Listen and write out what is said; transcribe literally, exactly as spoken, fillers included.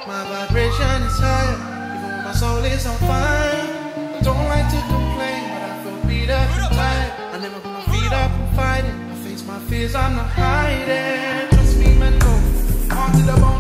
My vibration is higher, even when my soul is on fire. I don't like to complain, but I feel beat up and tired. I never put my feet up and fight it. I face my fears, I'm not hiding. Trust me, man, go on to the bone.